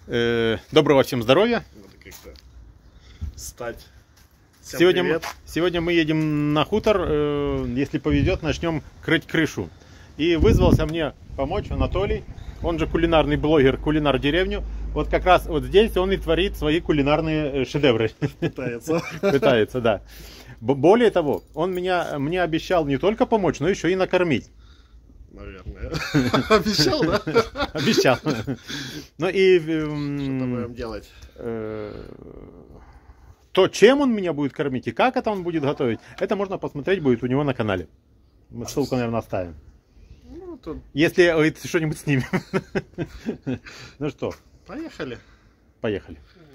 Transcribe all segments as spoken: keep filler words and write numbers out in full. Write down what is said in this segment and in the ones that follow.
Э, доброго всем здоровья. Надо как-то стать. Всем Сегодня, привет. сегодня мы едем на хутор. Э, если повезет, начнем крыть крышу. И вызвался мне помочь Анатолий. Он же кулинарный блогер, кулинар деревню. Вот как раз вот здесь он и творит свои кулинарные шедевры. Пытается. Пытается, да. Более того, он меня, мне обещал не только помочь, но еще и накормить. Наверное. Обещал, да? Обещал. Ну и... Что-то будем делать. То, чем он меня будет кормить и как это он будет готовить, это можно посмотреть будет у него на канале. Мы ссылку, наверное, оставим. Ну, тут... Если что-нибудь снимем. Ну что? Поехали. Поехали.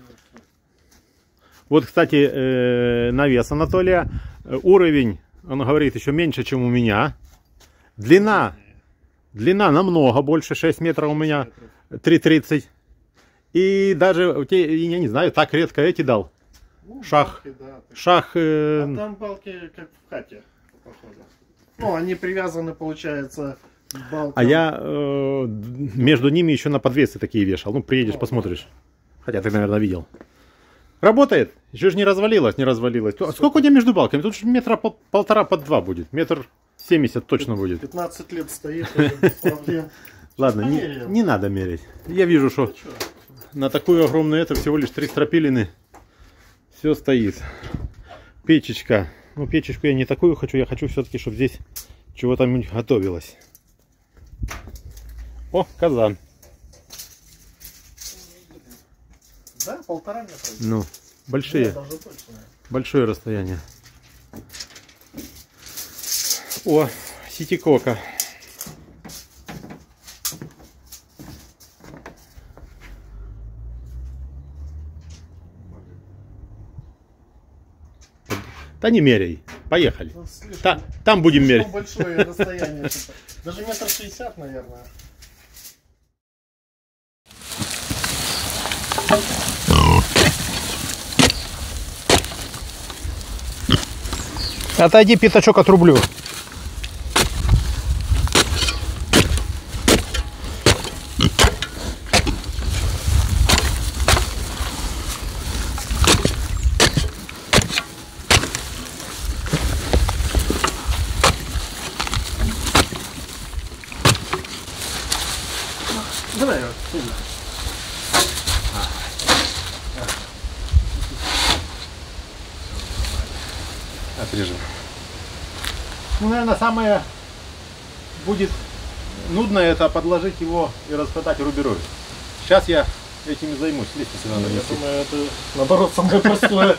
Вот, кстати, навес Анатолия. Уровень, он говорит, еще меньше, чем у меня. Длина. Длина намного больше, шесть метров у меня, три тридцать. И даже, я не знаю, так редко эти дал. Ну, шах. балки, да, Шах. Э... А там балки как в хате, походу. Ну, они привязаны, получается, к балкам. А я э, между ними еще на подвесы такие вешал. Ну, приедешь, О, посмотришь. Хотя ты, наверное, видел. Работает. Еще же не развалилось, не развалилось. Супер. Сколько у тебя между балками? Тут же метра пол, полтора под два будет. Метр семьдесят точно будет. пятнадцать лет стоит, без проблем. Ладно, не, не надо мерить. Я вижу, что на такую огромную это всего лишь три стропилины. Все стоит. Печечка. Ну, печечку я не такую хочу. Я хочу все-таки, чтобы здесь чего-то готовилось. О, казан. Да, полтора метра. Ну, большие. Нет, даже точно. Большое расстояние. О, ситикока. Да не меряй. Поехали. Ну, слишком, Та, там будем мерять. Большое расстояние. Даже метр шестьдесят, наверное. Отойди, пятачок отрублю. Давай его сюда. Отрежем. Ну, наверное, самое будет нудное это подложить его и раскатать рубероид. Сейчас я этим и займусь. Лестницы надо Я нести. думаю, это наоборот самое простое.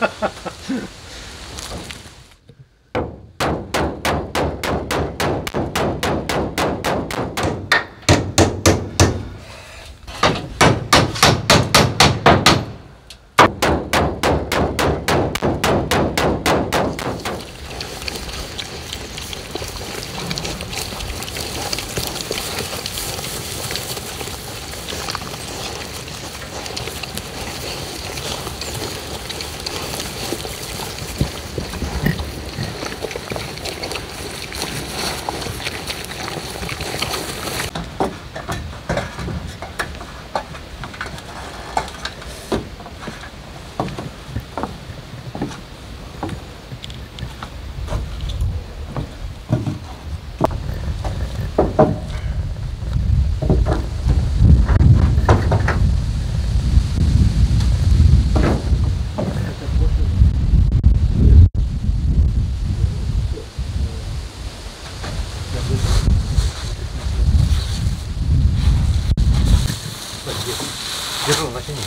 Держу, натяни.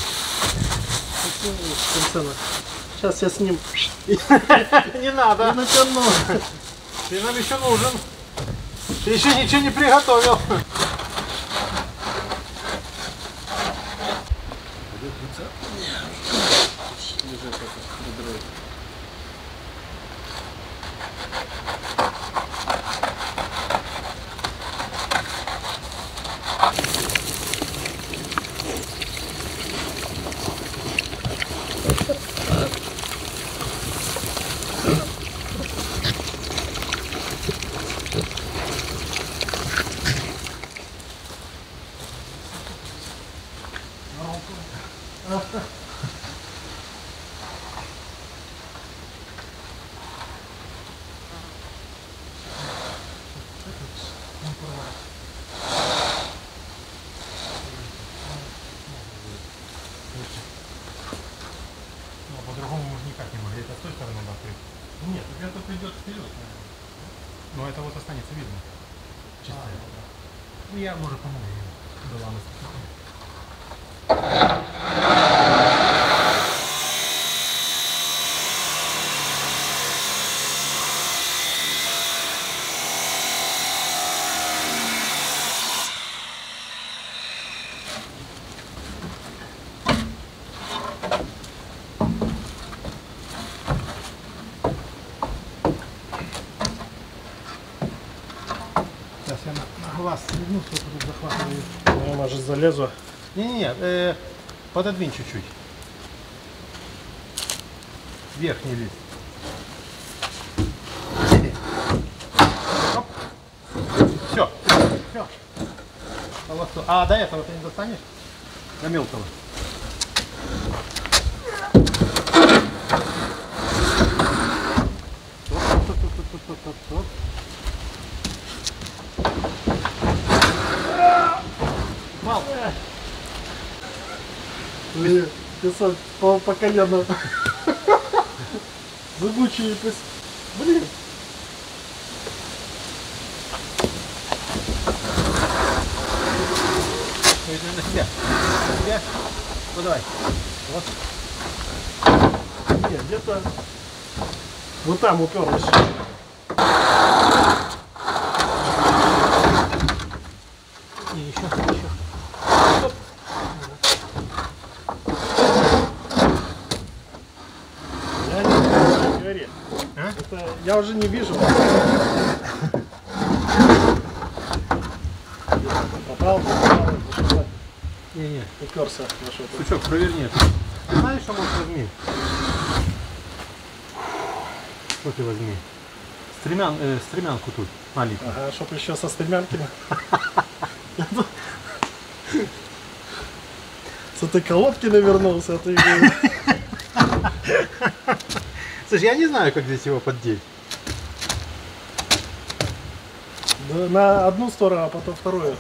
Сейчас я с ним Не надо. натяну. Ты нам еще нужен. Ты еще ничего не приготовил. По-другому мы никак не могли. Это с той стороны надо открыть. Нет, это придет вперед. Но это вот останется видно. Чистое. А, ну я, может, помогу ей. Да ладно. Сейчас я на, на глаз сниму, кто тут захватывает. Я, может, залезу. Не-не-не, э, пододвинь чуть-чуть. Верхний лист. Оп. Все. Все. Полосу. А до этого ты не достанешь? До мелкого. Оп-оп-оп-оп-оп-оп-оп. Мал. Писать по, по колено. Зыбучие пис... Блин. Возьми на себя. На себя. Ну давай. Вот. Нет, где-то вот там уперлось. И еще, еще. Оп. Я не, не говори. А? Это я уже не вижу. Попал, попал, попал. Не-не. Уперся на что-то. Сучок, проверни это. Знаешь, что может возьми? Что ты возьми? Стремян, э, стремянку тут маленькую. Ага, чтоб еще со стремянками. С этой колодки навернулся, ты. Слушай, я не знаю, как здесь его поддеть. Да, на одну сторону, а потом вторую.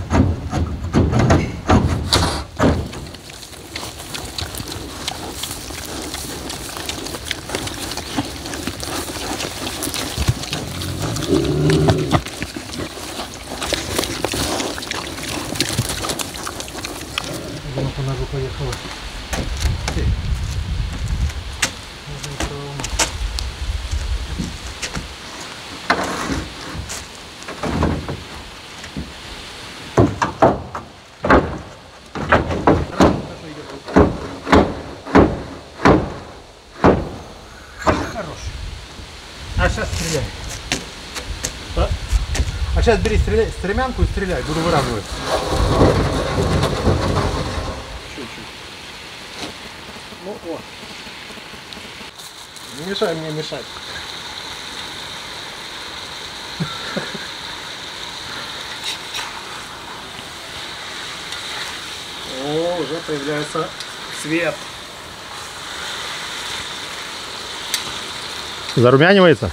Она по ножу поехала. Хорош. А сейчас стреляй. А? А сейчас бери стреляй, стремянку и стреляй, буду выравнивать. Чуть-чуть. Ну, о. Не мешай мне мешать. О, уже появляется цвет. Зарумянивается?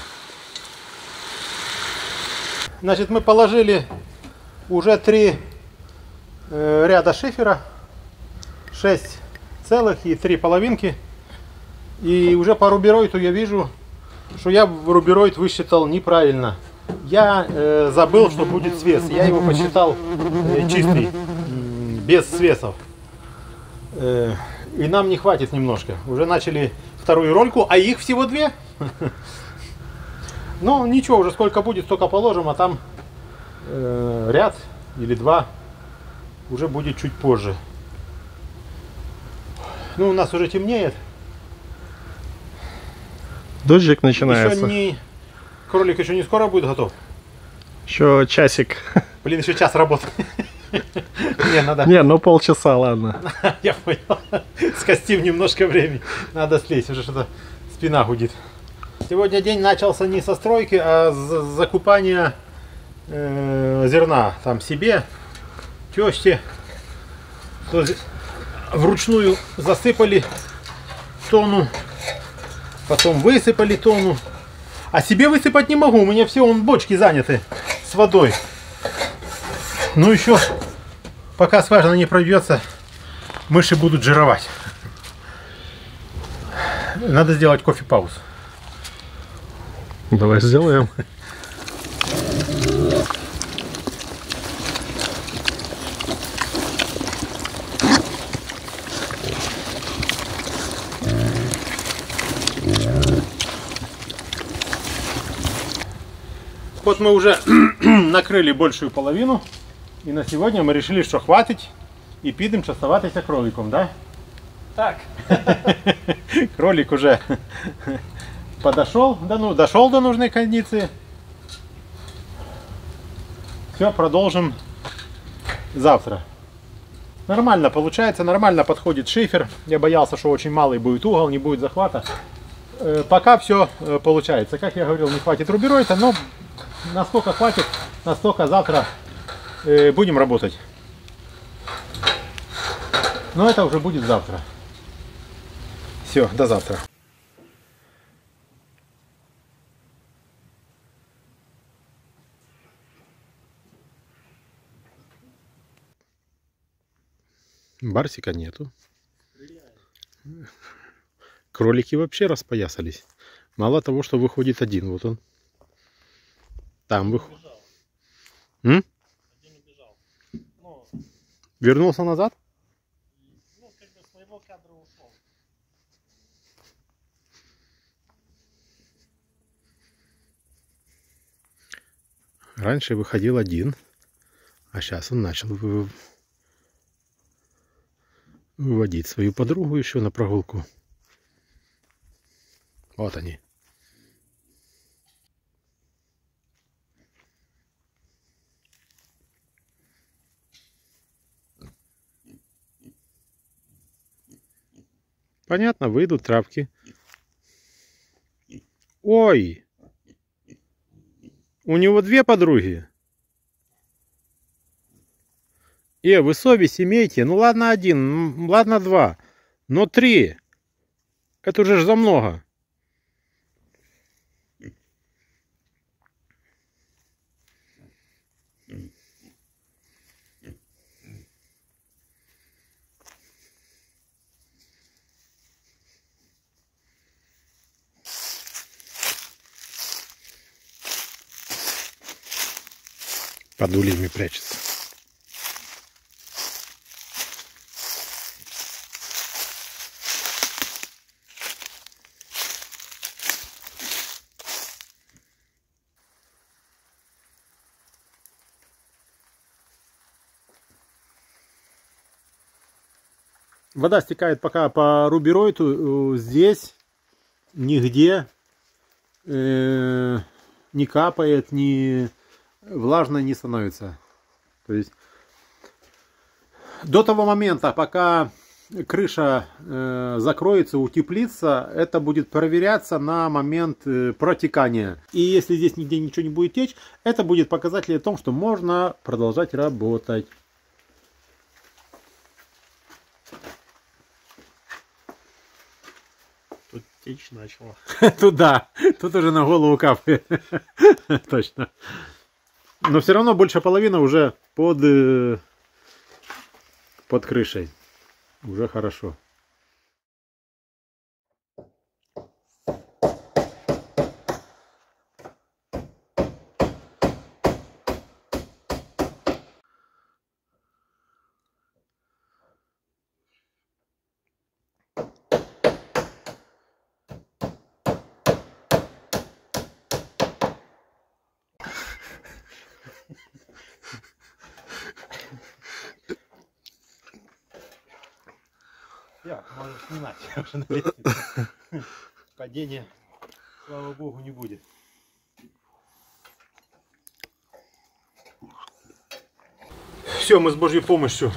Значит, мы положили уже три э, ряда шифера, шесть целых и три половинки. И уже по рубероиду я вижу, что я рубероид высчитал неправильно. Я э, забыл, что будет свес. Я его посчитал э, чистый, без свесов. Э, и нам не хватит немножко. Уже начали вторую рольку, а их всего две. Ну ничего, уже сколько будет, столько положим, а там э, ряд или два уже будет чуть позже. Ну, у нас уже темнеет. Дождик Еще начинается. не... Кролик еще не скоро будет готов. Еще часик. Блин, еще час работы. Не, надо... Не, ну полчаса, ладно. Я понял. Скостим немножко времени. Надо слезть, уже что-то спина гудит. Сегодня день начался не со стройки, а с закупания э, зерна. Там себе, тёсте. Что, вручную засыпали тонну, потом высыпали тонну. А себе высыпать не могу, у меня все вон бочки заняты с водой. Ну еще, пока скважина не пробьется, мыши будут жировать. Надо сделать кофе-паузу. Давай сделаем. Вот мы уже накрыли большую половину. И на сегодня мы решили, что хватит. И підемо частуватися кроликом, да? Так. Кролик уже подошел, да, ну, дошел до нужной кондиции. Все, продолжим завтра. Нормально получается, нормально подходит шифер. Я боялся, что очень малый будет угол, не будет захвата. Э, пока все э, получается. Как я говорил, не хватит рубероида, но насколько хватит, настолько завтра э, будем работать. Но это уже будет завтра. Все, до завтра. Барсика нету. Кролики вообще распоясались. Мало того, что выходит один. Вот он. Там выходит. Один убежал. Ну, вернулся назад? Ну, как бы своего кадра ушел. Раньше выходил один, а сейчас он начал вы... выводить свою подругу еще на прогулку. Вот они. Понятно, выйдут травки. Ой! У него две подруги. Э, вы совесть имейте. Ну ладно один, ладно два. Но три. Это уже ж за много. Под ульями прячется. Вода стекает пока по рубероиду. Здесь нигде э, не капает, не влажно не становится. То есть до того момента, пока крыша э, закроется, утеплится, это будет проверяться на момент э, протекания. И если здесь нигде ничего не будет течь, это будет показатель о том, что можно продолжать работать. Тут течь начала. Туда. Тут уже на голову капает. Точно. Но все равно больше половины уже под, под крышей. Уже хорошо. Я, можешь снимать, я уже на лестнице. Падения, слава богу, не будет. Все, мы с Божьей помощью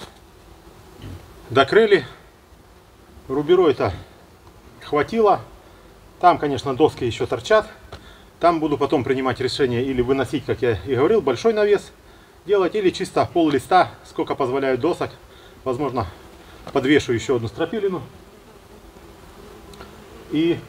докрыли. Рубероида хватило. Там, конечно, доски еще торчат. Там буду потом принимать решение или выносить, как я и говорил, большой навес делать, или чисто пол листа, сколько позволяют досок. Возможно, подвешу еще одну стропилину. И,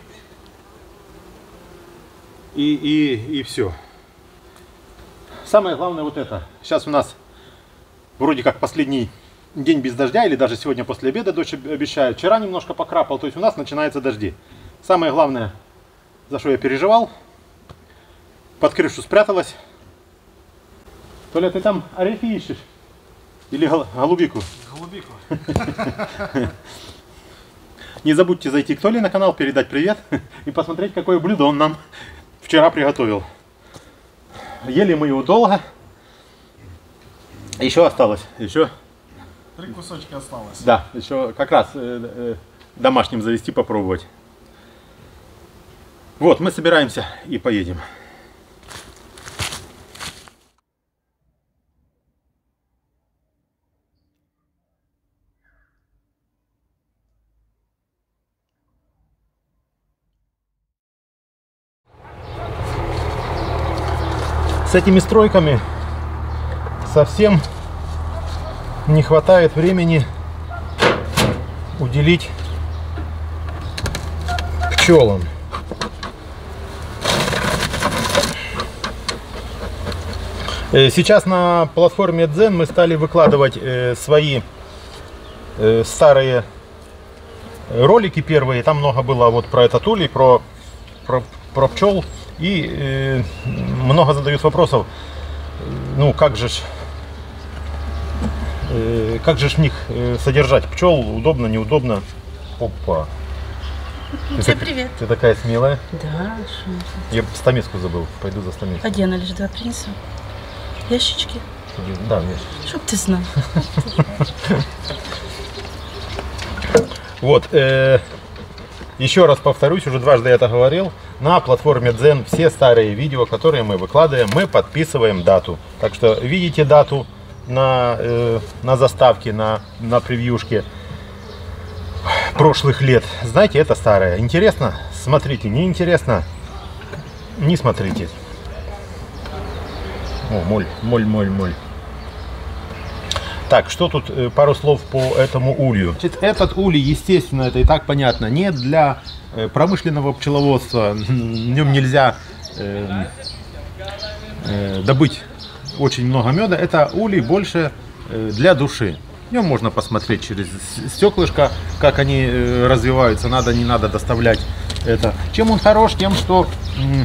и, и, и все. Самое главное вот это. Сейчас у нас вроде как последний день без дождя, или даже сегодня после обеда дождь обещает. Вчера немножко покрапал, то есть у нас начинаются дожди. Самое главное, за что я переживал, под крышу спряталась. Толя, ты там орехи ищешь? Или голубику? Голубику. Не забудьте зайти к Толе на канал, передать привет и посмотреть, какое блюдо он нам вчера приготовил. Ели мы его долго. Еще осталось. Еще. Три кусочка осталось. Да, еще как раз э, э, домашним завести, попробовать. Вот, мы собираемся и поедем. С этими стройками совсем не хватает времени уделить пчелам. Сейчас на платформе Дзен мы стали выкладывать свои старые ролики первые. Там много было вот про этот улей, про, про, про пчел. И э, много задают вопросов, ну как же ж, э, как же ж в них э, содержать пчел, удобно, неудобно. Опа. Ты, Всем так, привет. ты такая смелая. Да, что? Я стамеску забыл, пойду за стамеску. А где она лежит? Два принесу. Ящички? Да, ящички. Чтоб ты знал. Вот, э, еще раз повторюсь, уже дважды я это говорил. На платформе Дзен все старые видео, которые мы выкладываем, мы подписываем дату. Так что видите дату на, э, на заставке, на, на превьюшке прошлых лет. Знаете, это старое. Интересно? Смотрите. Не интересно? Не смотрите. О, моль, моль, моль, моль. Так, что тут, э, пару слов по этому улью. Значит, этот улей, естественно, это и так понятно, не для э, промышленного пчеловодства. В нем нельзя э, э, добыть очень много меда. Это улей больше э, для души. В нем можно посмотреть через стеклышко, как они э, развиваются. Надо, не надо доставлять это. Чем он хорош? Тем, что... М-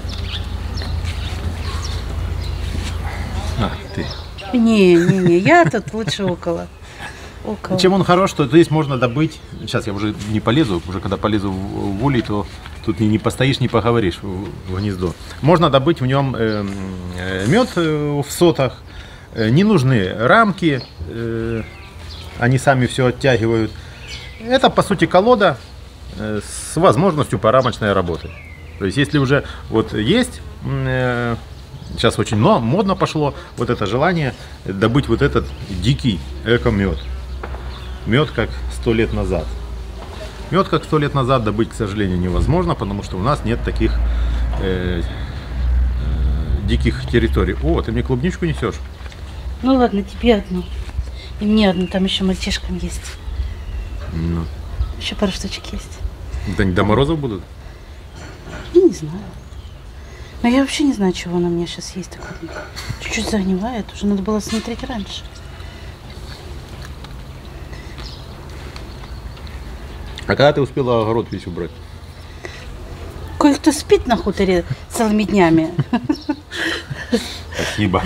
а, ты... Не, не, не, я тут лучше около. около. Чем он хорош, что здесь можно добыть. Сейчас я уже не полезу, уже когда полезу в, в улей, то тут не, не постоишь, не поговоришь в, в гнездо. Можно добыть в нем э, э, мед э, в сотах. Э, не нужны рамки, э, они сами все оттягивают. Это по сути колода э, с возможностью порамочной работы. То есть если уже вот есть. Э, Сейчас очень модно пошло вот это желание добыть вот этот дикий эко-мед. Мед как сто лет назад. Мед как сто лет назад добыть, к сожалению, невозможно, потому что у нас нет таких э, э, диких территорий. О, ты мне клубничку несешь? Ну ладно, тебе одну. И мне одну, там еще мальчишкам есть. Ну. Еще пару штучек есть. Да не до морозов будут? Я не знаю. Но я вообще не знаю, чего она у меня сейчас есть. Чуть-чуть загнивает. Уже надо было смотреть раньше. А когда ты успела огород весь убрать? Кое-кто спит на хуторе целыми днями. Спасибо.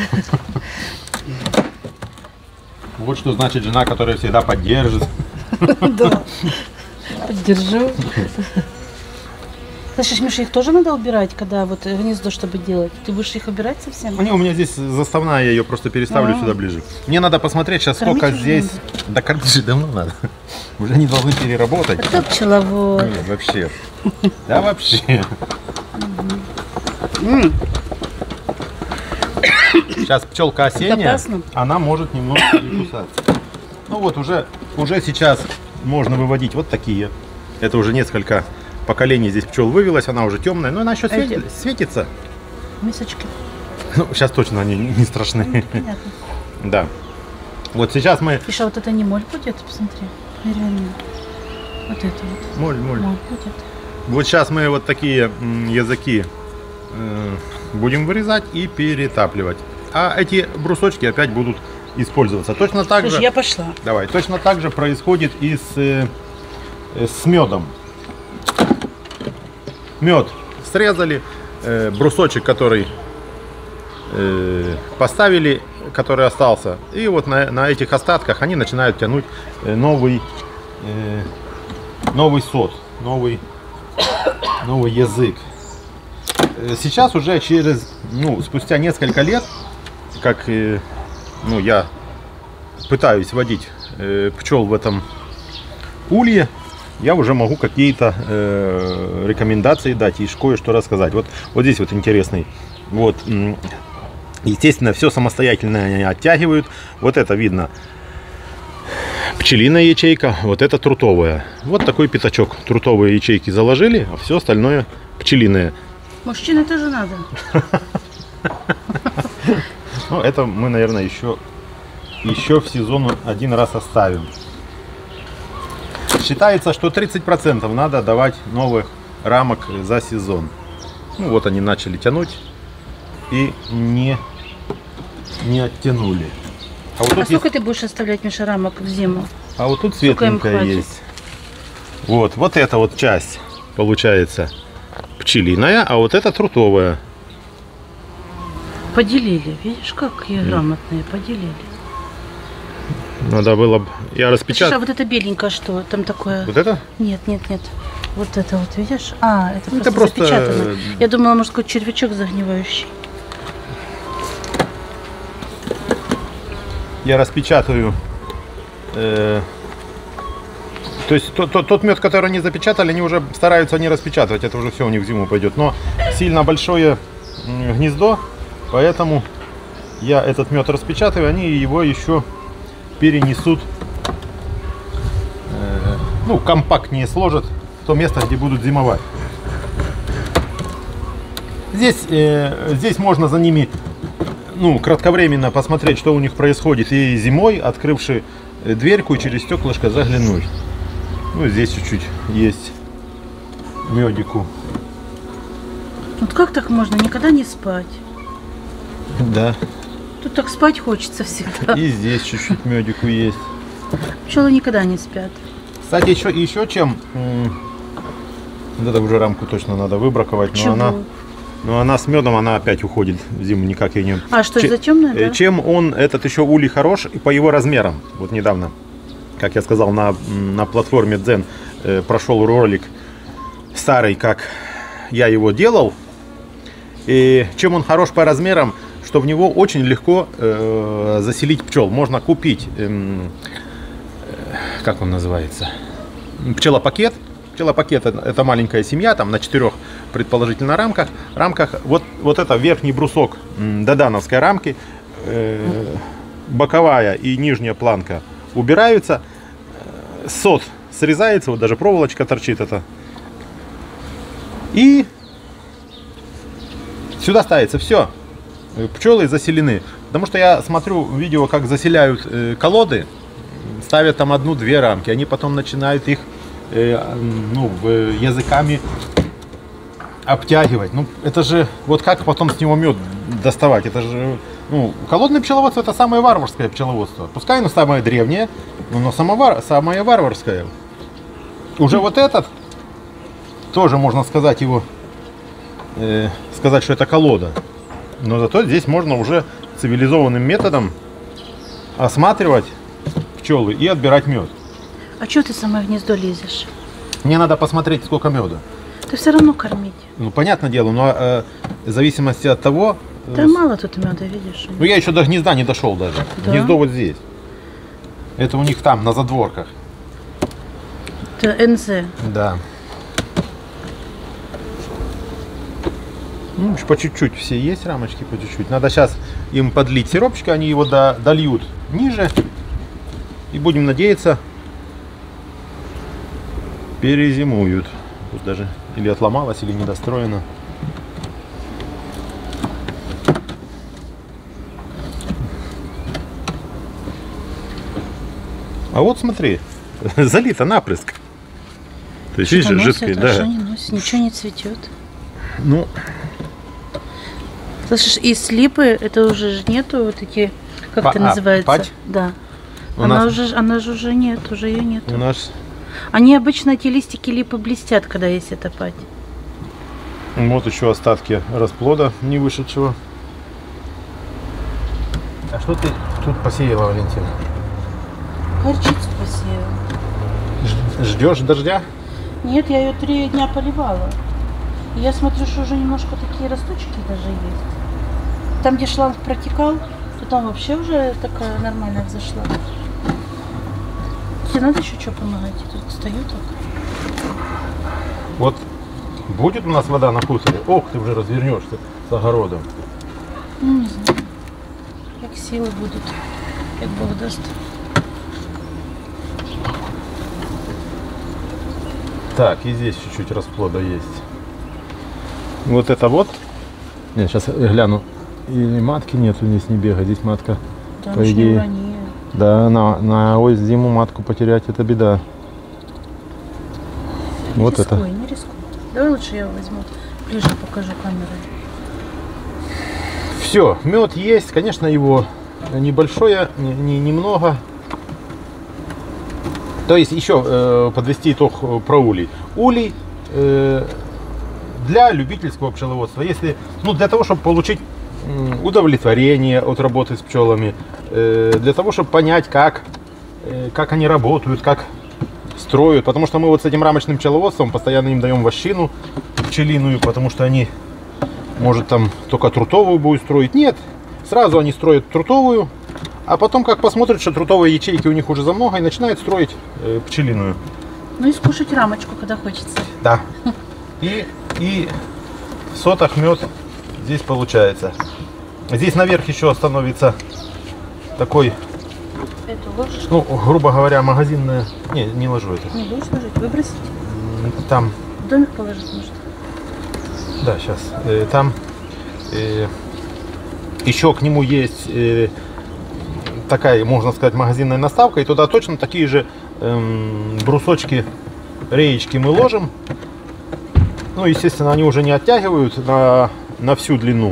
Вот что значит жена, которая всегда поддержит. Да. Поддержу. Слышишь, Миша, их тоже надо убирать, когда вот гнездо, чтобы делать? Ты будешь их убирать совсем? Не, у меня здесь заставная, я ее просто переставлю А-а-а. сюда ближе. Мне надо посмотреть сейчас, Кормить сколько уже здесь... надо. Да кормить же давно надо. Уже не должны переработать. Это пчеловод. Нет, вообще. Да вообще. Сейчас пчелка осенняя, опасно. она может немножко и кусаться. Ну вот уже, уже сейчас можно выводить вот такие. Это уже несколько поколений здесь пчел вывелось, она уже темная, но она еще свети- светится. Мисочки. Ну, сейчас точно они не страшны. Понятно. Да. Вот сейчас мы... Миша, вот это не моль будет, посмотри. Наверное, вот это вот. Моль, моль. Моль будет. Вот сейчас мы вот такие м, языки э, будем вырезать и перетапливать. А эти брусочки опять будут использоваться. Точно так Слушай, же. я пошла. Давай. Точно так же происходит и с, э, э, с медом. Мед срезали, э, брусочек, который э, поставили, который остался, и вот на, на этих остатках они начинают тянуть э, новый, э, новый сот, новый, новый язык. Э, Сейчас уже через, ну, спустя несколько лет, как э, ну, я пытаюсь водить э, пчел в этом улье, я уже могу какие-то э, рекомендации дать и кое-что рассказать. Вот, вот здесь вот интересный. Вот, естественно, все самостоятельно они оттягивают. Вот это видно пчелиная ячейка, вот это трутовая. Вот такой пятачок. Трутовые ячейки заложили, а все остальное пчелиное. Мужчина тоже надо. Ну, это мы, наверное, еще, еще в сезон один раз оставим. Считается, что тридцать процентов надо давать новых рамок за сезон. Ну вот они начали тянуть и не, не оттянули. А вот А тут сколько есть, ты будешь оставлять, Миша, рамок в зиму? а вот тут сколько им светленькая хватит? есть. Вот, вот эта вот часть получается пчелиная, а вот это трутовая. Поделили. Видишь, какие грамотные. Поделили. Надо было бы... Я Слушай, а распечатал. вот это беленькое что? Там такое... Вот это? Нет, нет, нет. Вот это вот, видишь? А, это Это просто, просто, запечатано. э, Я думала, может, какой-то червячок загнивающий. Я распечатаю. э, То есть тот, тот, тот мед, который они запечатали, они уже стараются не распечатывать. Это уже все у них в зиму пойдет. Но сильно большое м, гнездо, поэтому я этот мед распечатываю, они его еще перенесут, э, ну, компактнее сложат в то место, где будут зимовать. Здесь, э, здесь можно за ними, ну, кратковременно посмотреть, что у них происходит, и зимой, открывши дверьку, и через стеклышко заглянуть. Ну, здесь чуть-чуть есть медику. Вот как так можно никогда не спать? Да. Тут так спать хочется всегда. И здесь чуть-чуть медику есть. Пчелы никогда не спят. Кстати, еще, еще чем... м, Вот эту уже рамку точно надо выбраковать, но Почему? она, но она с медом, она опять уходит в зиму, никак ее не... А что, Че- за темная, э, да? Чем он, этот еще улей хорош, и по его размерам. Вот недавно, как я сказал, на, м, на платформе Дзен э, прошел ролик старый, как я его делал. И чем он хорош по размерам, что в него очень легко э, заселить пчел. Можно купить, эм, э, как он называется, пчелопакет. Пчелопакет это, это маленькая семья, там на четырех предположительно рамках. рамках вот, вот это верхний брусок м, додановской рамки, э, боковая и нижняя планка убираются, э, сот срезается, вот даже проволочка торчит это. И сюда ставится все. Пчелы заселены. Потому что я смотрю видео, как заселяют э, колоды, ставят там одну-две рамки, они потом начинают их э, ну, э, языками обтягивать. Ну, это же, вот как потом с него мед доставать? Это же, ну, холодное пчеловодство — это самое варварское пчеловодство. Пускай оно самое древнее, но оно самовар, самое варварское. Уже вот этот, тоже можно сказать его, э, сказать, что это колода. Но зато здесь можно уже цивилизованным методом осматривать пчелы и отбирать мед. А что ты самое в гнездо лезешь? Мне надо посмотреть, сколько меда. Ты все равно кормить. Ну, понятное дело, но э, в зависимости от того... э, Да с- мало тут меда, видишь? Ну, я еще до гнезда не дошел даже. Да? Гнездо вот здесь. Это у них там, на задворках. Это эн зэ. Да. Ну, по чуть-чуть все есть рамочки, по чуть-чуть. Надо сейчас им подлить сиропчика, они его до- дольют ниже. И будем надеяться, перезимуют. Тут даже или отломалось, или недостроено. А вот смотри, залито напрыск. То есть, видишь, жидкий, а да. что не носит? Ничего не цветет. Ну, Слышишь, из липы это уже ж нету вот эти, как Па- это а, называется? пать? Да. у Она нас, уже, она же уже нет, уже ее нет. у нас Они обычно, эти листики липы блестят, когда есть эта пать. вот еще остатки расплода не вышедшего. А что ты тут посеяла, Валентина? Горчицу посеяла. Ж- Ждешь дождя? Нет, я ее три дня поливала. И я смотрю, что уже немножко такие росточки даже есть. Там, где шланг протекал, то там вообще уже такая нормальная взошла. Тебе надо еще что помогать? Я тут стою так. Вот будет у нас вода на хуторе? Ох, ты уже развернешься с огородом. Ну, не знаю. Как силы будут, как Бог даст. Так, и здесь чуть-чуть расплода есть. Вот это вот. Нет, сейчас я гляну. Или матки нету, здесь не бегает. Здесь матка, Там по ж не идее. урони. Да, на, на ось зиму матку потерять это беда. Не Вот это. рискуй, не рискуй. Давай лучше я возьму, ближе покажу камерой. Все, мед есть, конечно, его небольшое, не, не- немного. То есть еще э, подвести итог э, про улей. Улей э, для любительского пчеловодства, если, ну, для того, чтобы получить м, удовлетворение от работы с пчелами, э, для того, чтобы понять, как, э, как они работают, как строят. Потому что мы вот с этим рамочным пчеловодством постоянно им даем вощину пчелиную, потому что они, может, там только трутовую будут строить. Нет, сразу они строят трутовую, а потом, как посмотрят, что трутовые ячейки у них уже за много, и начинают строить э, пчелиную. Ну и скушать рамочку, когда хочется. Да. И, и в сотах мед здесь получается. Здесь наверх еще становится такой, Эту ложишь? ну, грубо говоря, магазинная. Не, не ложу это. Не будешь ложить? Выбросить? М, Там, В домик положить может? да, сейчас. Э, там э, еще к нему есть э, такая, можно сказать, магазинная наставка. И туда точно такие же эм, брусочки, реечки мы ложим. Ну, естественно, они уже не оттягивают на, на всю длину.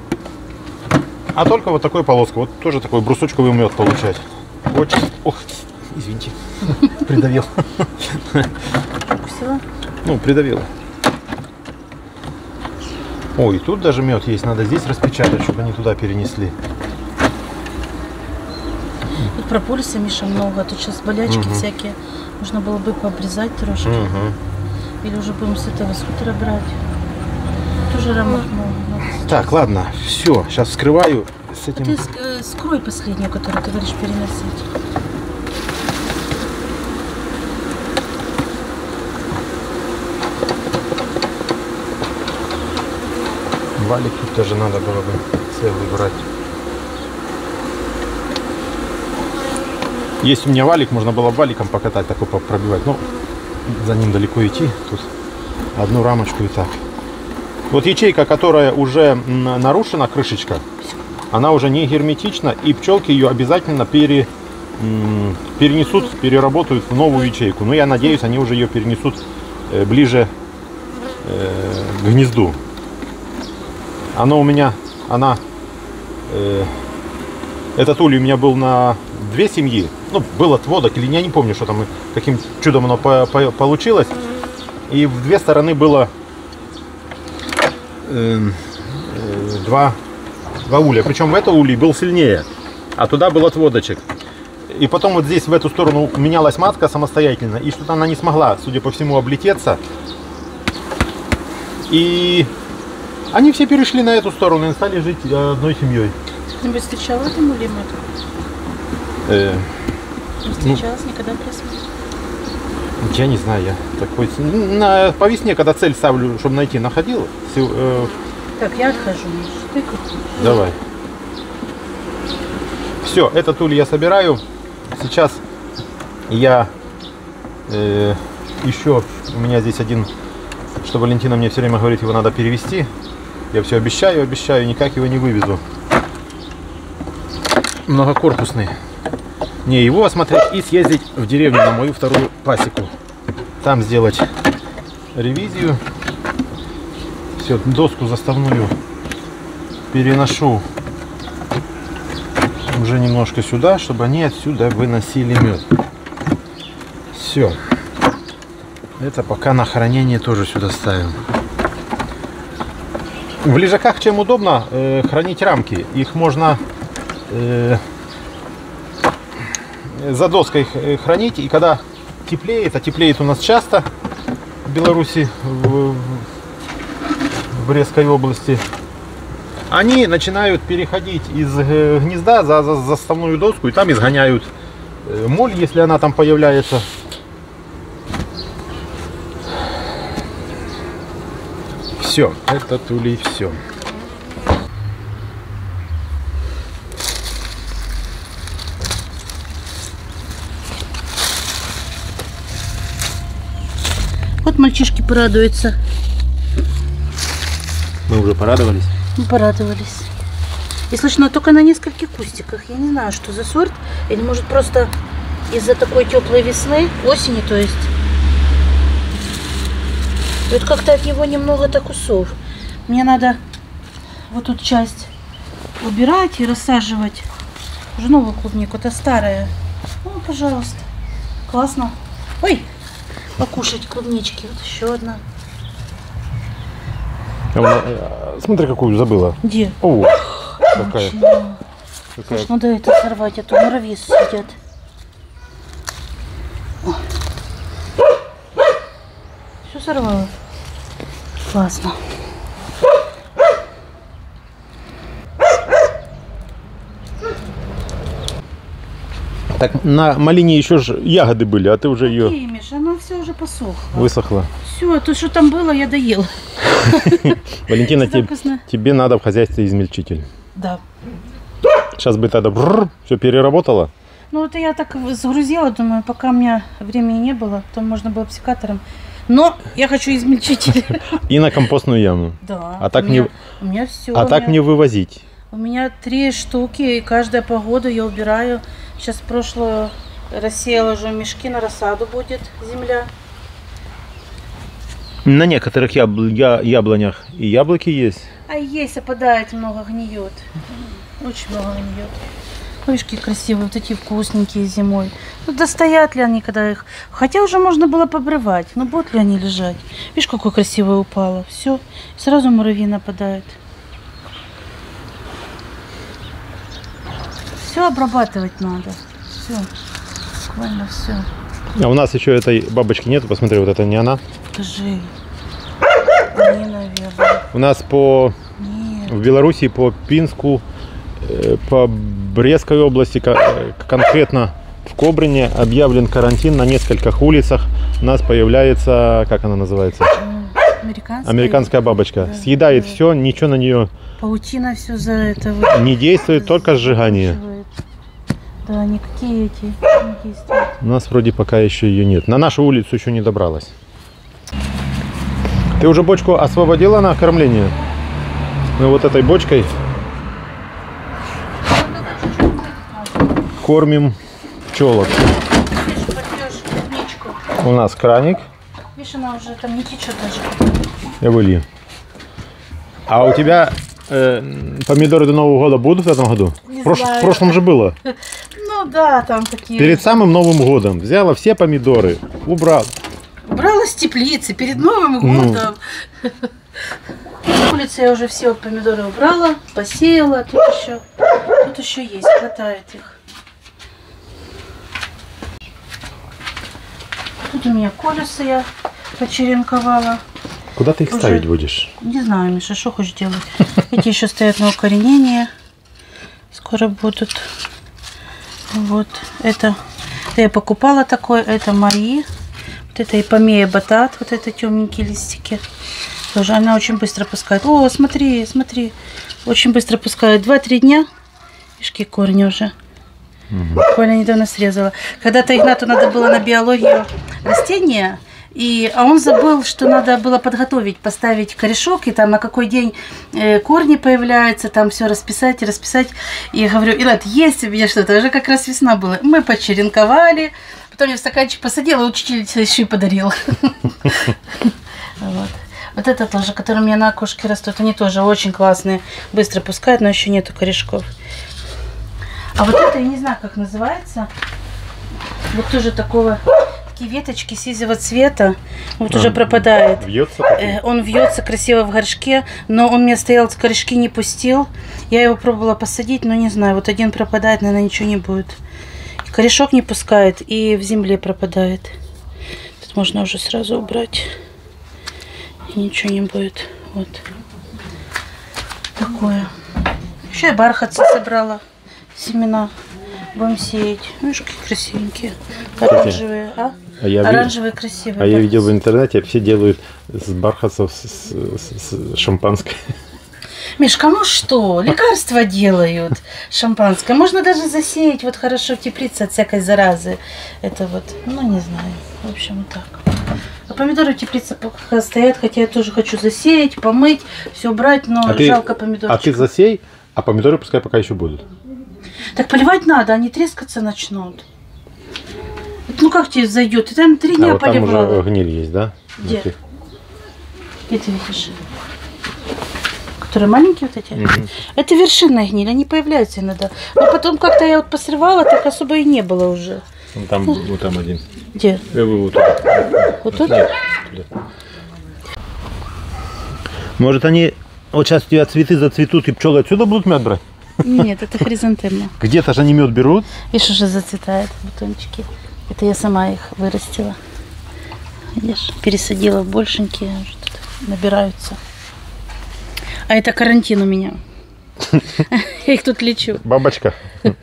А только вот такой полоской. Вот тоже такой брусочковый мед получать. Очень. Ох, извините. Придавил. Укусила? Ну, придавил. Ой, тут даже мед есть. Надо здесь распечатать, чтобы они туда перенесли. Тут прополиса, Миша, много. Тут сейчас болячки Мгм. всякие. Можно было бы пообрезать трошки. Мгм. Или уже будем с этого скутера брать. Тоже рамок много. надо. Так, ладно, все, сейчас вскрываю с А этим. ты ск- э, скрой последнюю, которую ты говоришь переносить. Валик тут даже надо было бы целый брать. Есть у меня валик, можно было валиком покатать, такой по- пробивать. Но за ним далеко идти. Тут одну рамочку и так. Вот ячейка, которая уже м, нарушена, крышечка, она уже не герметична, и пчелки ее обязательно пере, м, перенесут, переработают в новую ячейку. Но я надеюсь, они уже ее перенесут э, ближе э, к гнезду. Оно у меня, она, э, этот улей у меня был на две семьи. Ну, был отводок, или я не помню, что там, каким чудом оно по- по- получилось. И в две стороны было э, э, два, два улья. Причем в это улей был сильнее, а туда был отводочек. И потом вот здесь в эту сторону менялась матка самостоятельно, и что-то она не смогла, судя по всему, облететься. И они все перешли на эту сторону и стали жить э, одной семьей. Кто-нибудь встречал этому лимату? Э, Не встречалась никогда пресс. я не знаю, я такой... На, по весне, когда цель ставлю, чтобы найти, находил. Сё- э, Так, я отхожу, Миша. Ты крути. давай. Все, этот улей я собираю. Сейчас я э, еще... У меня здесь один... Что Валентина мне все время говорит, его надо перевести. Я все обещаю, обещаю, никак его не вывезу. Многокорпусный. Не, его осмотреть и съездить в деревню на мою вторую пасеку. Там сделать ревизию. Все, доску заставную переношу уже немножко сюда, чтобы они отсюда выносили мед. Все. Это пока на хранение тоже сюда ставим. В лежаках чем удобно э, хранить рамки. Их можно э, за доской хранить. И когда теплеет, а теплеет у нас часто в Беларуси, в, в Брестской области, они начинают переходить из гнезда за, за заставную доску, и там изгоняют моль, если она там появляется. Все, это тули все. Вот мальчишки порадуются. Мы уже порадовались. Мы порадовались. И слышно только на нескольких кустиках. Я не знаю, что за сорт. Или может просто из-за такой теплой весны, осени, то есть. Вот как-то от него немного так усов. Мне надо вот тут часть убирать и рассаживать. Уже новую клубнику, это старая. Ну, пожалуйста. Классно. Ой, покушать клубнички. Вот еще одна. Смотри, какую забыла. Где? О, какая. Слушай, надо это сорвать, а то муравьи сидят. Все сорвала. Классно. Так, на малине еще ж ягоды были, а ты уже ее... Какие, Миша, она все уже посохла. Высохла. Все, то, что там было, я доела. Валентина, тебе, тебе надо в хозяйстве измельчитель. Да. Сейчас бы тогда все переработала. Ну, это я так загрузила, думаю, пока у меня времени не было, то можно было психатором. Но я хочу измельчитель. И на компостную яму. Да. А так, у меня, не, у меня все. а так меня, не вывозить. У меня три штуки, и каждую погоду я убираю. Сейчас прошлое рассеяла уже мешки, на рассаду будет земля. На некоторых ябл... я... яблонях и яблоки есть. А есть, опадает, много гниет. Очень много гниет. Видишь, какие красивые, вот такие вкусненькие зимой. Ну, достоят ли они, когда их... Хотя уже можно было побрывать, но будут ли они лежать? Видишь, какое красивое упало. Все, сразу муравьи нападают. Все обрабатывать надо. Все, буквально все. А у нас еще этой бабочки нет. Посмотри, вот это не она. Покажи. Не, наверное. У нас по... Нет. В Беларуси по Пинску, по Брестской области, конкретно в Кобрине объявлен карантин на нескольких улицах. У нас появляется, как она называется? Американская, Американская бабочка. Да, Съедает да. все, ничего на нее Паутина все за это. Вот, не действует, только сжигание. Да, никакие эти не действуют. У нас вроде пока еще ее нет. На нашу улицу еще не добралась. Ты уже бочку освободила на кормление? Мы вот этой бочкой кормим пчелок. У нас краник. Видишь, она уже там не течет даже. Я вылью. А у тебя э, помидоры до Нового года будут в этом году? Не в, прош... знаю. в прошлом же было. Ну да, там такие. Перед самым Новым годом взяла все помидоры, убрал. Брала с теплицы перед Новым годом. Ну. На улице я уже все помидоры убрала, посеяла. Тут еще, тут еще есть, хватает их. Тут у меня колеса я почеренковала. Куда ты их Уже... ставить будешь? Не знаю, Миша, что хочешь делать. Эти еще стоят на укоренение. Скоро будут. Вот это. Это я покупала такой. Это мои. Вот это ипомея батат. Вот это темненькие листики. Тоже она очень быстро пускает. О, смотри, смотри. Очень быстро пускает. Два-три дня. Видишь, какие корни уже. Угу. Буквально недавно срезала. Когда-то Игнату надо было на биологию растения И, а он забыл, что надо было подготовить, поставить корешок, и там на какой день э, корни появляются, там все расписать и расписать. И я говорю, Илат, есть у меня что-то, уже как раз весна была. Мы почеренковали, потом я в стаканчик посадила, учительница еще и подарила. Вот это тоже, которые у меня на окошке растут, они тоже очень классные, быстро пускают, но еще нету корешков. А вот это, я не знаю, как называется, вот тоже такого, такие веточки сизого цвета, вот уже пропадает. Вьется? Он вьется красиво в горшке, но он мне стоял, корешки не пустил. Я его пробовала посадить, но не знаю, вот один пропадает, наверное, ничего не будет. И корешок не пускает, и в земле пропадает. Тут можно уже сразу убрать. И ничего не будет. Вот. Такое. Еще я бархатцы собрала. Семена. Будем сеять. Видишь, какие красивенькие. Оранжевые, а? А я Оранжевые, вид... красивые. А я видел в интернете, все делают с бархатцев с, с, с, с шампанское. Миш, кому что? Лекарства делают. Шампанское. Можно даже засеять вот хорошо в теплице от всякой заразы. Это вот, ну не знаю. В общем, вот так. А помидоры в теплице пока стоят, хотя я тоже хочу засеять, помыть, все убрать, но а жалко ты, помидорчиков. А ты засей, а помидоры пускай пока еще будут. Так поливать надо, они трескаться начнут. Ну как тебе зайдет? Ты там три дня а вот поливала. там уже гниль есть, да? Где? Внутри. Где ты видишь? Которые маленькие вот эти? Угу. Это вершинная гниль, они появляются иногда. Но потом как-то я вот посрывала, так особо и не было уже. Вон там, вот там один. Где? Э, вы вот тут. Вот тут? Нет, туда. Может они, вот сейчас у тебя цветы зацветут и пчелы отсюда будут мед брать? Нет, это хризантема. Где-то же они мед берут. Видишь, уже зацветает бутончики. Это я сама их вырастила. Видишь, пересадила в большенькие, уже тут набираются. А это карантин у меня. Я их тут лечу. Бабочка.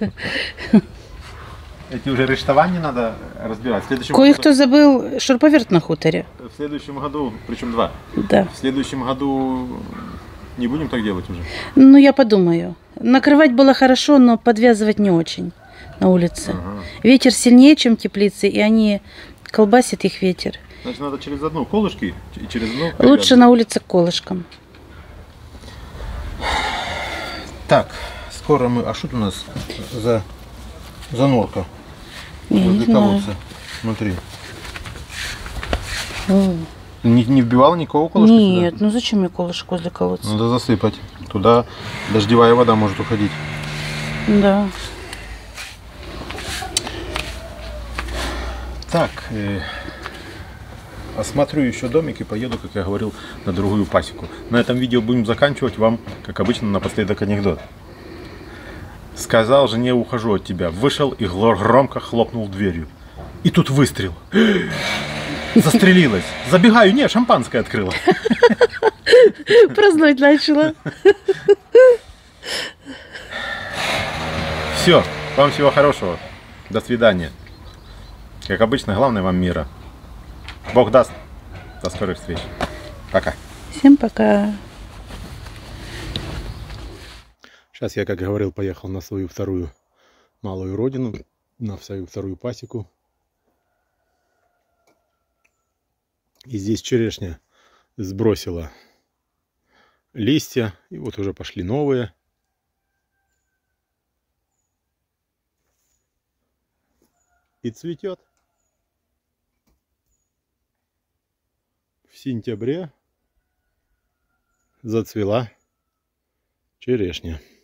Эти уже рештования надо разбирать. Кое-кто забыл шуруповерт на хуторе. В следующем году, причем два. Да. В следующем году не будем так делать уже. Ну, я подумаю. Накрывать было хорошо, но подвязывать не очень на улице. Ага. Ветер сильнее, чем теплицы, и они колбасит их ветер. Значит, надо через одну колышки и через одну. Лучше на улице колышком. Так, скоро мы... А что у нас за, за норка? Я возле не знаю. колодца. Смотри. Не, не вбивала никакого колышка? Нет, сюда? Ну зачем мне колышек возле колодца? Надо засыпать. Туда дождевая вода может уходить. Да. Так, э, осмотрю еще домик и поеду, как я говорил, на другую пасеку. На этом видео будем заканчивать. Вам, как обычно, напоследок анекдот. Сказал жене, ухожу от тебя. Вышел и громко хлопнул дверью. И тут выстрел. Застрелилась. Забегаю, не, шампанское открыла. Праздновать начала. Все, вам всего хорошего. До свидания. Как обычно, главное вам мира. Бог даст. До скорых встреч. Пока. Всем пока. Сейчас я, как говорил, поехал на свою вторую малую родину, на свою вторую пасеку. И здесь черешня сбросила листья, и вот уже пошли новые. И цветет. В сентябре зацвела черешня.